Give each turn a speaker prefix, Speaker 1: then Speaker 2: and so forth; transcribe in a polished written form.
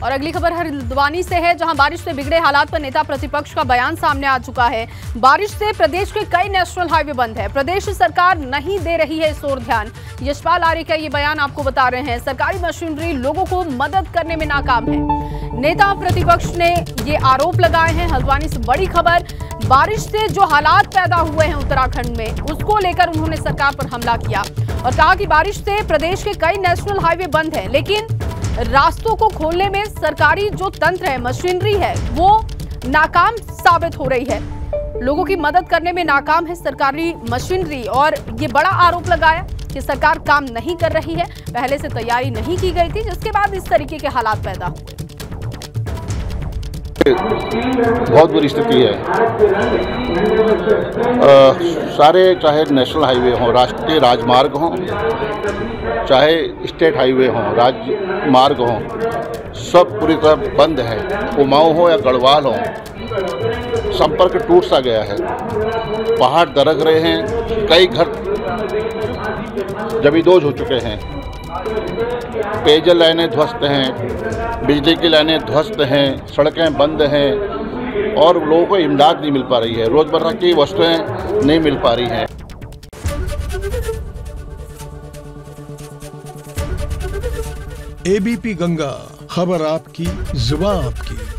Speaker 1: और अगली खबर हल्द्वानी से है, जहां बारिश से बिगड़े हालात पर नेता प्रतिपक्ष का बयान सामने आ चुका है। बारिश से प्रदेश के कई नेशनल हाईवे बंद है, प्रदेश सरकार नहीं दे रही है इस ओर ध्यान। यशपाल आर्य का ये बयान आपको बता रहे हैं। सरकारी मशीनरी लोगों को मदद करने में नाकाम है। नेता प्रतिपक्ष ने ये आरोप लगाए हैं। हल्द्वानी से बड़ी खबर, बारिश से जो हालात पैदा हुए हैं उत्तराखंड में, उसको लेकर उन्होंने सरकार पर हमला किया और कहा कि बारिश से प्रदेश के कई नेशनल हाईवे बंद हैं, लेकिन रास्तों को खोलने में सरकारी जो तंत्र है, मशीनरी है, वो नाकाम साबित हो रही है। लोगों की मदद करने में नाकाम है सरकारी मशीनरी और ये बड़ा आरोप लगाया कि सरकार काम नहीं कर रही है, पहले से तैयारी नहीं की गई थी, जिसके बाद इस तरीके के हालात पैदा हुए।
Speaker 2: बहुत बुरी स्थिति है। सारे चाहे नेशनल हाईवे हों, राष्ट्रीय राजमार्ग हों, चाहे स्टेट हाईवे हों, राजमार्ग हों, सब पूरी तरह बंद है। कुमाऊं हो या गढ़वाल हो, संपर्क टूट सा गया है। पहाड़ दरक रहे हैं, कई घर जमींदोज हो चुके हैं, पेयजल लाइनें ध्वस्त हैं, बिजली की लाइनें ध्वस्त हैं, सड़कें बंद हैं और लोगों को इमदाद नहीं मिल पा रही है, रोजमर्रा की वस्तुएं नहीं मिल पा रही हैं।
Speaker 3: एबीपी गंगा, खबर आपकी, जुबान आपकी।